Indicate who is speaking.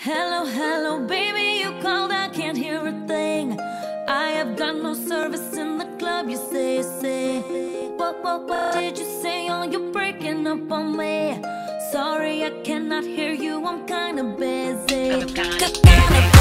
Speaker 1: Hello, hello, baby, you called, I can't hear a thing. I have got no service in the club, you say. What did you say? Oh, you're breaking up on me. Sorry, I cannot hear you, I'm kinda busy.